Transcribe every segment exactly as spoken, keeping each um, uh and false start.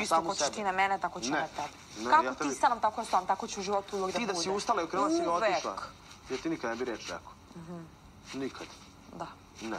Isto ko ćeš ti na mene, tako ću na tebe. Kako ti sa nam, tako ja sam, tako ću u životu uvijek da bude. Ti da si ustala i okrenula si mi otišla. Jer ti nikad ne bi reč rekao. Nikad. Da. Ne.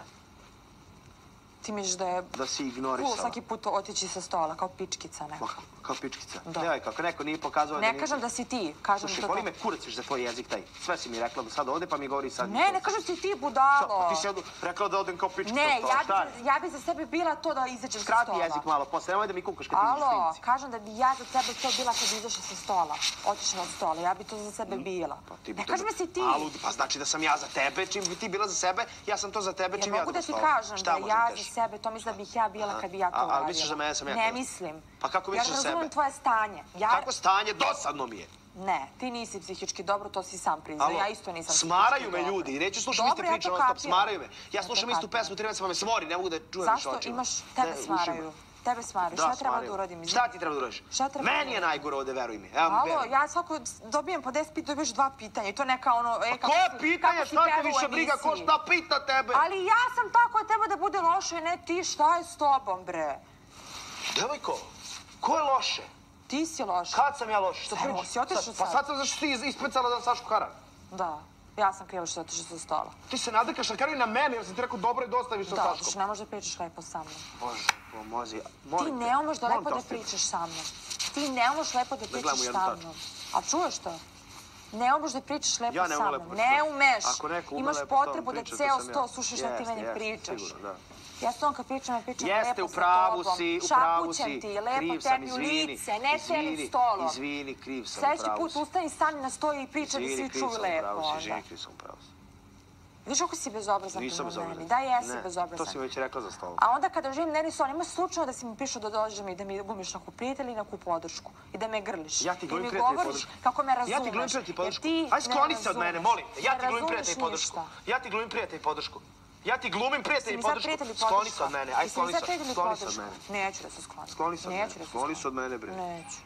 Ti misliš da je... Da si ignorisala. Cool svaki put otići sa stola, kao pičkica neka. Kao pičkica? Da. Nevoj, kako neko nije pokazao da... Ne kažem da si ti, kažem da... Slušaj, boli me kurac još za tvoj jezik taj. Sve si mi rekla do sada ovde, pa mi govori sad... Ne, ne kažem si ti, budalo. Pa ti si rekla da odem kao pičkica. Ne, ja bi za sebe bila to da izađeš sa stola. Skrati jezik malo, posle, nemoj da mi kukaš kad ti izaš Alo, klinci. kažem da bi ja za sebe to bila kad izašla sa stola. Otišla od stola, ja bi to za sebe bila. Ne kažem si ti. Pa znači da sam ja za tebe, čim bi ti bila za sebe, ja sam to za tebe, čim ja mogu da ti kažem da ja za sebe, to mislim da bih ja bila kad bi ja to uradila. Ali misliš za mene sam ja? Ne mislim. Pa kako misliš za sebe? Ja razumem tvoje stanje. Kako stanje? Dosadno mi je. Ne, ti nisi psihički dobro, to si sam priznao. Ja isto nisam psihički dobro. Smaraju me ljudi i neću slušati iste priče non stop, smaraju me. Ja slušam istu pesmu, tri meseca pa me smori, ne mogu da čujem više očima. Zašto imaš, tebe smaraju? Tebe smaraju. Šta treba da uradim? Šta ti treba da uradiš? Meni je najgore ovde, veruj mi. Alo, ja svako dobijem po deset pita, dobiš dva pitanja i to neka ono... A koje pitanje? Šta te više briga? Ko šta pita tebe? Ali ja sam tako od tebe da bude loše, ne ti. Šta je s tobom, bre? Devojko, ko je loše? Ti si loš. Kad sam ja loš? Što Evo, si otišao sad. Pa sad sam zašto ti ispecala da Sašku Karan. Da, ja sam kriva što otišao sa stola. Ti se nadrkaš na kraju na mene jer sam ti rekao dobro je da ostaviš sa Saškom. Da, ne možeš da pričaš lepo sa mnom. Bože, pomozi. Ti ne umeš da lepo da pričaš sa mnom. Ti ne umeš lepo da pričaš sa mnom. A čuješ to? Ne umeš da pričaš lepo sa mnom. Ne umeš. Imaš potrebu da ceo sto slušaš da ti meni pričaš. Ja s tom kad pričam, ja pričam lepo sa tobom. Jeste, u pravu si, u pravu si. Šapućem ti, lepo tebi u lice, ne celim stolom. Izvini, kriv sam, u pravu si. Sljedeći put ustani, stani na stoji i priča da svi čuju lepo. Izvini, kriv sam, u pravu si. Viš kako si bezobrazan prema meni? Da, jesi bezobrazan. To si mi već rekla za stolom. A onda kada živim dnevni son, ima slučajno da si mi prišao da dođem i da mi glumiš neku prijatelja i neku podršku. I da me grliš. Ja ti glumim I mi prijatelj i govoriš podršku. kako me razumeš. Ja ti glumim prijatelj i podršku. Jer ti Aj, skloni se od mene, molim te. Ja ti Ne glumim prijatelj i razumeš podršku. ništa. Ja ti glumim prijatelj i podršku. Ja ti glumim prijatelj i podršku. Skloni se od mene. Aj, skloni se. Skloni se od mene. Neću da se sklonim. Skloni se od mene. Skloni se od mene, bre. Neću.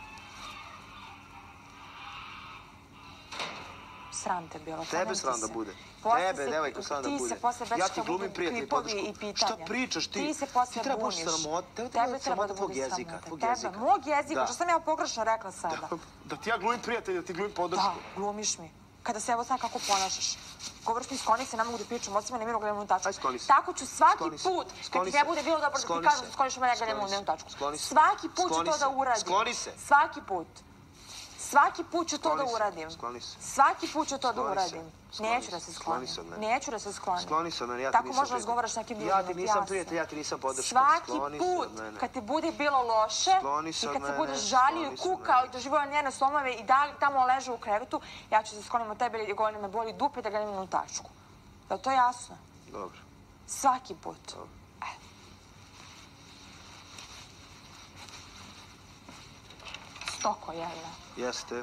Sram te bilo. Tebe sram da bude. Tebe, devojko, sram da bude. Ti se posle Ja već ti glumim prijatelj i podršku. Šta pričaš ti? Ti se posle treba buniš. baš sramota. Tebe Tebe treba da tvog bude jezika. sramota. Tvog Tebe, jezika. mog jezika. Što sam ja pogrešno rekla sada? Da ti ja glumim prijatelj, da ti glumim podršku. Da, glumiš mi. Kada se evo sad kako ponašaš. Govoriš mi skloni se, ne mogu da pričam, osim ne miru gledam u tačku. Aj, skloni se. Tako ću svaki put, kad ti ne bude bilo dobro da ti kažem da skloniš me, ne gledam u tačku. Svaki put ću to da uradim. Skloni se. Svaki put. Svaki put ću to da uradim. Skloni se. Svaki put ću to da uradim. Neću da se sklonim. Neću da se sklonim. Skloni se od mene, ja ti nisam prijatelj. Tako možda razgovaraš s nekim ljudima. Ja ti nisam prijatelj, ja ti nisam podrška. Svaki put kad ti bude bilo loše i kad se budeš žalio i kukao i doživao njene slomove i da li tamo leže u krevetu, ja ću se sklonim od tebe jer govorim me boli dupe da gledam u tačku. Je li to jasno? Dobro. Svaki put. Stoko, jedna. Jeste.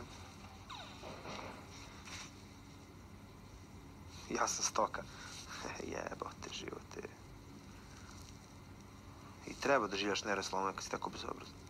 Ja sam stoka. Jebote, živote. I treba da živaš nereslovno kad si tako bezobrazan.